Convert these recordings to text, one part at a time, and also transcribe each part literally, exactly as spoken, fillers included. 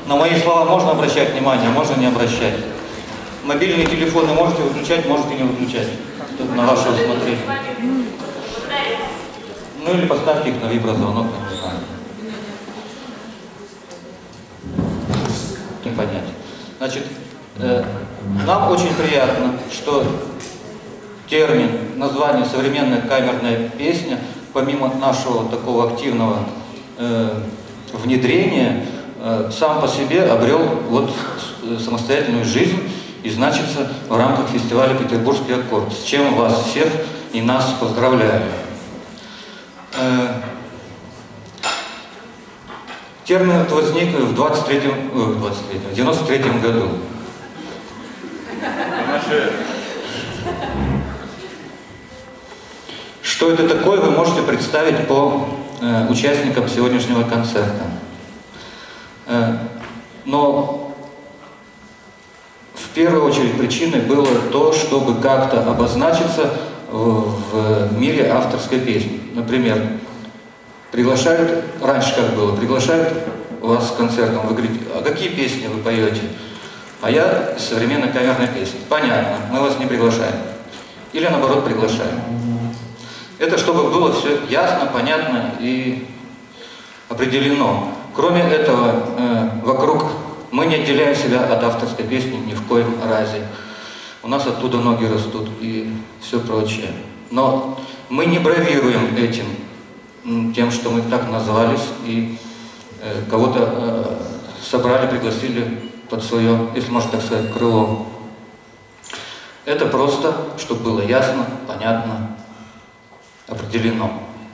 На мои слова можно обращать внимание, можно не обращать. Мобильные телефоны можете выключать, можете не выключать. Тут на ваше усмотрение. Ну или поставьте их на виброзвонок, я не знаю. Не понять. Значит, э, нам очень приятно, что термин, название «современная камерная песня», помимо нашего такого активного э, внедрения, э, сам по себе обрел вот самостоятельную жизнь и значится в рамках фестиваля «Петербургский аккорд», с чем вас всех и нас поздравляю. Э, термин этот возник в двадцать третьем, э, двадцать третьем, девяносто третьем году. Что это такое, вы можете представить по э, участникам сегодняшнего концерта. Э, но в первую очередь причиной было то, чтобы как-то обозначиться в, в мире авторской песни. Например, приглашают, раньше как было, приглашают вас с концертом, вы говорите, а какие песни вы поете? А я современная камерная песня. Понятно, мы вас не приглашаем. Или наоборот приглашаем. Это чтобы было все ясно, понятно и определено. Кроме этого, э, вокруг мы не отделяем себя от авторской песни ни в коем разе. У нас оттуда ноги растут и все прочее. Но мы не бравируем этим, тем, что мы так назвались и э, кого-то э, собрали, пригласили под свое, если можно так сказать, крыло. Это просто, чтобы было ясно, понятно, определено.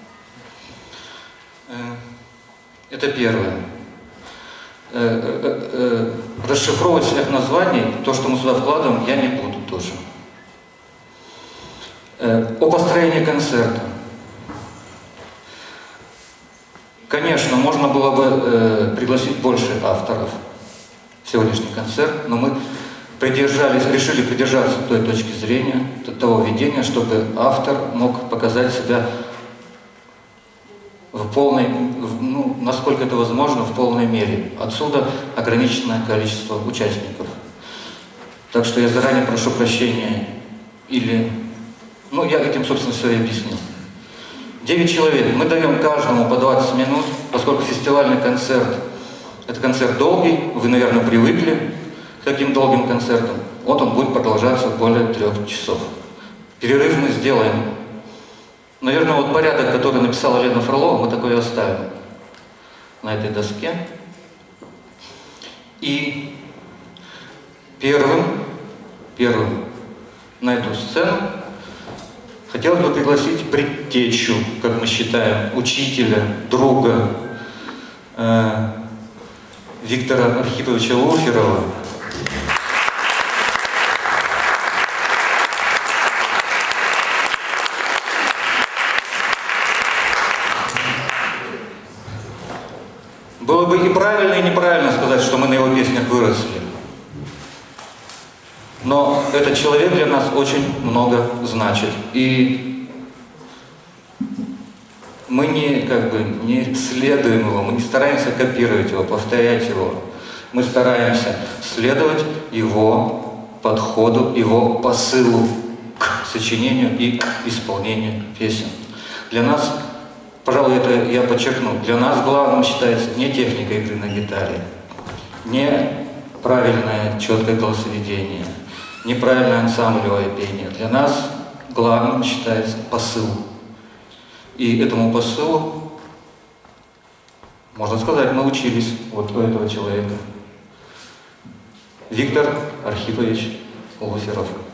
Это первое. Расшифровывать всех названий, то, что мы сюда вкладываем, я не буду тоже. О построении концерта. Конечно, можно было бы пригласить больше авторов в сегодняшний концерт, но мы придержались, решили придержаться той точки зрения, того видения, чтобы автор мог показать себя в полной, ну, насколько это возможно, в полной мере. Отсюда ограниченное количество участников. Так что я заранее прошу прощения. Или, ну, я этим, собственно, все и объяснил. Девять человек. Мы даем каждому по двадцать минут, поскольку фестивальный концерт – это концерт долгий, вы, наверное, привыкли к таким долгим концертам. Вот он будет продолжаться более трех часов. Перерыв мы сделаем. Наверное, вот порядок, который написала Лена Фролова, мы такой и оставим на этой доске. И первым, первым на эту сцену хотелось бы пригласить предтечу, как мы считаем, учителя, друга э, Виктора Архиповича Луферова. Было бы и правильно, и неправильно сказать, что мы на его песнях выросли. Но этот человек для нас очень много значит. И мы не, как бы, не следуем его, мы не стараемся копировать его, повторять его. Мы стараемся следовать его подходу, его посылу к сочинению и к исполнению песен. Для нас, пожалуй, это я подчеркну, для нас главным считается не техника игры на гитаре, не правильное четкое голосоведение, неправильное ансамблевое пение. Для нас главным считается посыл. И этому посылу, можно сказать, мы учились вот у этого человека. Виктор Архипович Луферов.